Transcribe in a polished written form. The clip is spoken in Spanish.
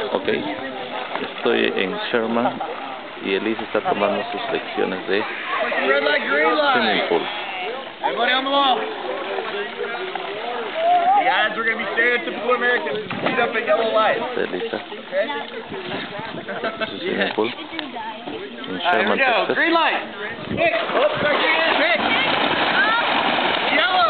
Ok, estoy en Sherman y Elisa está tomando sus lecciones de swimming pool. Everybody on the wall. Guys, we're going to be stereotypical Americans. Feet up at yellow lights. Elisa. This is swimming pool in Here we Sherman, go. Texas. Green light. Kick. Oh, sorry. Kick. Yellow.